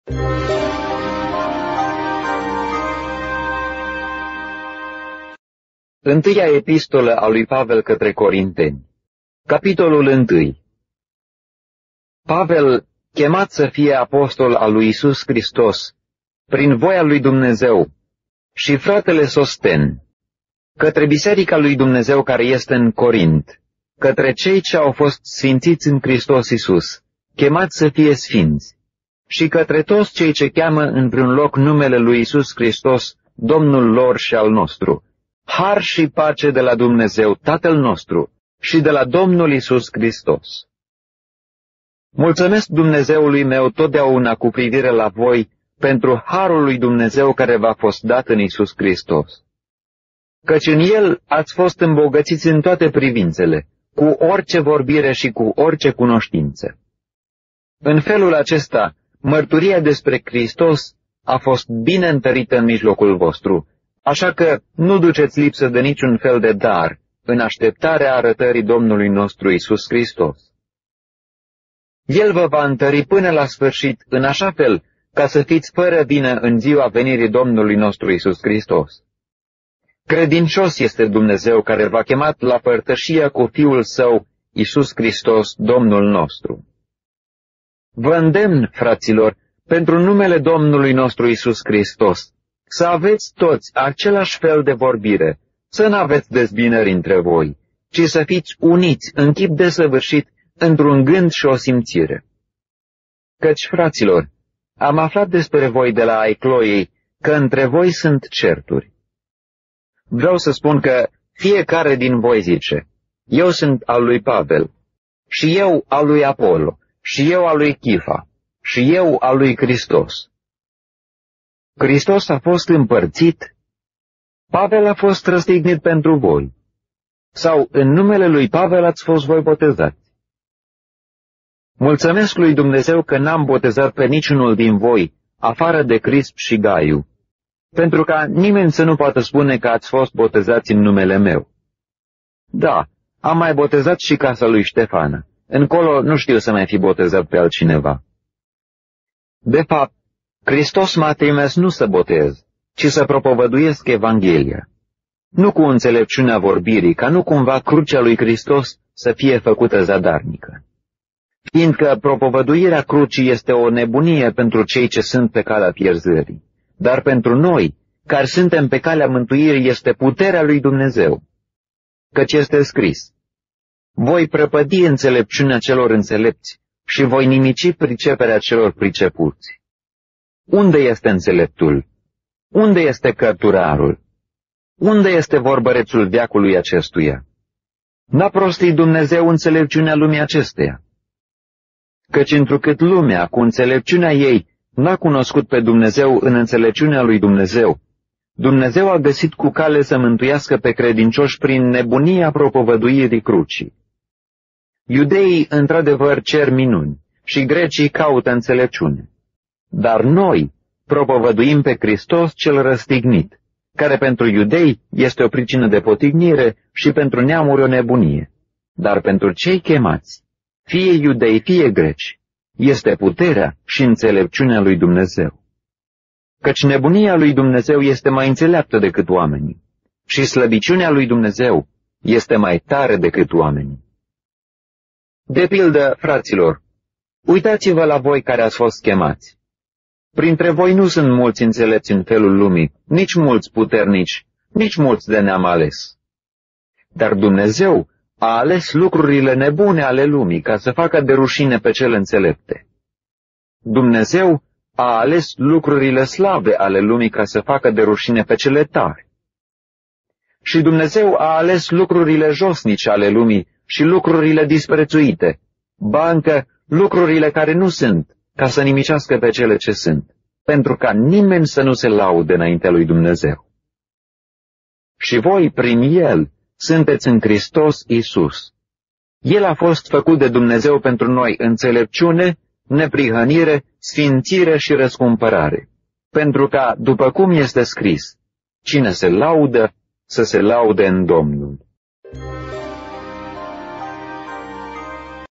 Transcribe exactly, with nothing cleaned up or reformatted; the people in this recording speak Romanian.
Întâia epistolă a lui Pavel către Corinteni, capitolul unu. Pavel, chemat să fie apostol al lui Iisus Hristos, prin voia lui Dumnezeu, și fratele Sosten, către biserica lui Dumnezeu care este în Corint, către cei ce au fost sfințiți în Hristos Iisus, chemați să fie sfinți, și către toți cei ce cheamă în vreun loc numele lui Iisus Hristos, Domnul lor și al nostru, har și pace de la Dumnezeu, Tatăl nostru, și de la Domnul Iisus Hristos. Mulțumesc Dumnezeului meu totdeauna cu privire la voi pentru harul lui Dumnezeu care v-a fost dat în Iisus Hristos. Căci în El ați fost îmbogățiți în toate privințele, cu orice vorbire și cu orice cunoștință. În felul acesta, mărturia despre Hristos a fost bine întărită în mijlocul vostru, așa că nu duceți lipsă de niciun fel de dar în așteptarea arătării Domnului nostru Iisus Hristos. El vă va întări până la sfârșit, în așa fel ca să fiți fără vină în ziua venirii Domnului nostru Iisus Hristos. Credincios este Dumnezeu care v-a chemat la părtășia cu Fiul Său, Iisus Hristos, Domnul nostru. Vă îndemn, fraților, pentru numele Domnului nostru Iisus Hristos, să aveți toți același fel de vorbire, să nu aveți dezbinări între voi, ci să fiți uniți în chip desăvârșit într-un gând și o simțire. Căci, fraților, am aflat despre voi de la ai Chloiei că între voi sunt certuri. Vreau să spun că fiecare din voi zice, eu sunt al lui Pavel, și eu al lui Apollo, și eu al lui Chifa, și eu al lui Hristos. Hristos a fost împărțit, Pavel a fost răstignit pentru voi, sau în numele lui Pavel ați fost voi botezați. Mulțumesc lui Dumnezeu că n-am botezat pe niciunul din voi, afară de Crisp și Gaiu, pentru ca nimeni să nu poată spune că ați fost botezați în numele meu. Da, am mai botezat și casa lui Ștefana. Încolo nu știu să mai fi botezat pe altcineva. De fapt, Hristos m-a trimis nu să botez, ci să propovăduiesc Evanghelia. Nu cu înțelepciunea vorbirii, ca nu cumva crucea lui Hristos să fie făcută zadarnică. Fiindcă propovăduirea crucii este o nebunie pentru cei ce sunt pe calea pierzării, dar pentru noi, care suntem pe calea mântuirii, este puterea lui Dumnezeu. Căci este scris, voi prăpădi înțelepciunea celor înțelepți și voi nimici priceperea celor pricepuți. Unde este înțeleptul? Unde este cărturarul? Unde este vorbărețul veacului acestuia? N-a prostit Dumnezeu înțelepciunea lumii acesteia. Căci întrucât lumea, cu înțelepciunea ei, n-a cunoscut pe Dumnezeu în înțelepciunea lui Dumnezeu, Dumnezeu a găsit cu cale să mântuiască pe credincioși prin nebunia propovăduirii crucii. Iudeii într-adevăr cer minuni și grecii caută înțelepciune. Dar noi propovăduim pe Hristos cel răstignit, care pentru iudei este o pricină de potignire și pentru neamuri o nebunie. Dar pentru cei chemați, fie iudei, fie greci, este puterea și înțelepciunea lui Dumnezeu. Căci nebunia lui Dumnezeu este mai înțeleaptă decât oamenii și slăbiciunea lui Dumnezeu este mai tare decât oamenii. De pildă, fraților, uitați-vă la voi care ați fost chemați. Printre voi nu sunt mulți înțelepți în felul lumii, nici mulți puternici, nici mulți de neam ales. Dar Dumnezeu a ales lucrurile nebune ale lumii ca să facă de rușine pe cele înțelepte. Dumnezeu a ales lucrurile slabe ale lumii ca să facă de rușine pe cele tari. Și Dumnezeu a ales lucrurile josnice ale lumii și lucrurile disprețuite, ba încă lucrurile care nu sunt, ca să nimicească pe cele ce sunt, pentru ca nimeni să nu se laude înaintea lui Dumnezeu. Și voi, prin El, sunteți în Hristos Iisus. El a fost făcut de Dumnezeu pentru noi înțelepciune, neprihănire, sfințire și răscumpărare, pentru ca, după cum este scris, cine se laudă, să se laude în Domnul.